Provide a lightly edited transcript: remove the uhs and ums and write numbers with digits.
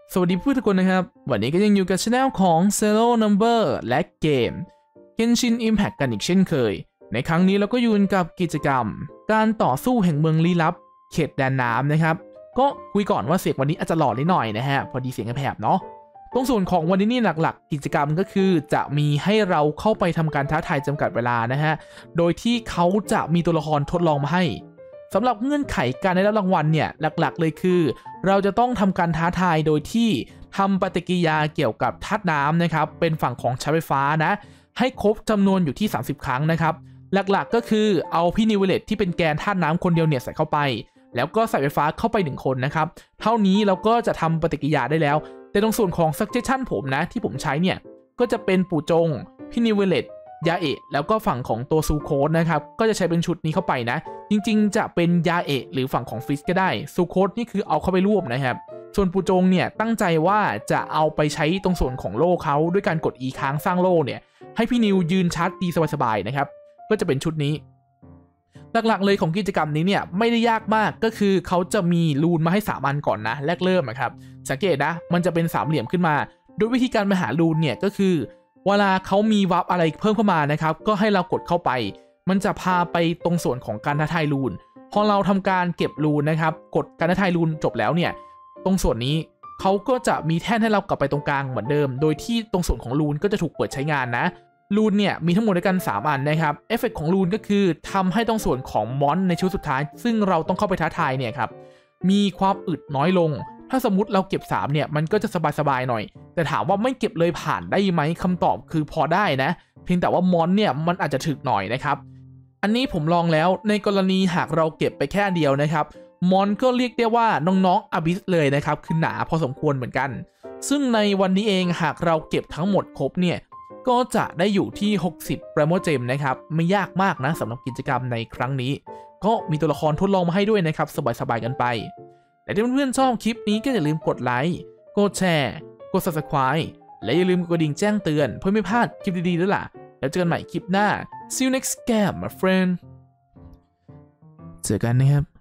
สวัสดีทุกคนนะครับวันนี้ก็ยังอยู่กับช anel ของ Zero Number และเกม Genshin Impact กันอีกเช่นเคยในครั้งนี้เราก็อยู่กับกิจกรรมการต่อสู้แห่งเมืองลี้ลับเขตแดนน้ำนะครับก็คุยก่อนว่าเสียงวันนี้อาจจะหล่อนิดหน่อยนะฮะพอดีเสียงแผบเนาะตรงส่วนของวันนี้นี่หลักๆกิจกรรมก็คือจะมีให้เราเข้าไปทำการท้าทายจำกัดเวลานะฮะโดยที่เขาจะมีตัวละครทดลองมาให้สำหรับเงื่อนไขการได้รับรางวัลเนี่ยหลักๆเลยคือเราจะต้องทำการท้าทายโดยที่ทำปฏิกิริยาเกี่ยวกับธาตุน้ำนะครับเป็นฝั่งของใช้ไฟฟ้านะให้ครบจำนวนอยู่ที่30ครั้งนะครับหลักๆก็คือเอาพี่นิเวเลตที่เป็นแกนธาตุน้ำคนเดียวเนี่ยใส่เข้าไปแล้วก็ใส่ไฟฟ้าเข้าไป1คนนะครับเท่านี้เราก็จะทำปฏิกิริยาได้แล้วแต่ตรงส่วนของ suggestion ผมนะที่ผมใช้เนี่ยก็จะเป็นปู่จงพี่นิเวเลตยาเอะแล้วก็ฝั่งของตัวซูโคสนะครับก็จะใช้เป็นชุดนี้เข้าไปนะจริงๆจะเป็นยาเอะหรือฝั่งของฟิสก็ได้ซูโคสนี่คือเอาเข้าไปรวบนะครับส่วนปูจงเนี่ยตั้งใจว่าจะเอาไปใช้ตรงส่วนของโล่เขาด้วยการกด E ค้างสร้างโล่เนี่ยให้พี่นิวยืนชาร์จตีสบายๆนะครับก็จะเป็นชุดนี้หลักๆเลยของกิจกรรมนี้เนี่ยไม่ได้ยากมากก็คือเขาจะมีรูนมาให้3อันก่อนนะแรกเริ่มนะครับสังเกตนะมันจะเป็นสามเหลี่ยมขึ้นมาโดยวิธีการไปหารูนเนี่ยก็คือเวลาเขามีวับอะไรเพิ่มเข้ามานะครับก็ให้เรากดเข้าไปมันจะพาไปตรงส่วนของการท้าทายรูนพอเราทำการเก็บรูนนะครับกดการท้าทายรูนจบแล้วเนี่ยตรงส่วนนี้เขาก็จะมีแท่นให้เรากลับไปตรงกลางเหมือนเดิมโดยที่ตรงส่วนของรูนก็จะถูกเปิดใช้งานนะรูนเนี่ยมีทั้งหมดด้วยกัน3อันนะครับเอฟเฟกต์ของรูนก็คือทำให้ตรงส่วนของมอนในชุดสุดท้ายซึ่งเราต้องเข้าไปท้าทายเนี่ยครับมีความอึดน้อยลงถ้าสมมติเราเก็บ3เนี่ยมันก็จะสบายๆหน่อยแต่ถามว่าไม่เก็บเลยผ่านได้ไหมคำตอบคือพอได้นะเพียงแต่ว่ามอนเนี่ยมันอาจจะถึกหน่อยนะครับอันนี้ผมลองแล้วในกรณีหากเราเก็บไปแค่เดียวนะครับมอนก็เรียกได้ว่าน้องๆอบิสเลยนะครับคือหนาพอสมควรเหมือนกันซึ่งในวันนี้เองหากเราเก็บทั้งหมดครบเนี่ยก็จะได้อยู่ที่60 Primo Gem นะครับไม่ยากมากนะสำหรับกิจกรรมในครั้งนี้ก็มีตัวละครทดลองมาให้ด้วยนะครับสบายๆกันไปแต่ถ้าเพื่อนๆชอบคลิปนี้ก็อย่าลืมกดไลค์กดแชร์กด Subscribe และอย่าลืมกดกระดิ่งแจ้งเตือนเพื่อไม่พลาดคลิปดีๆด้วยล่ะแล้วเจอกันใหม่คลิปหน้า See you next game my friend เจอกันนะครับ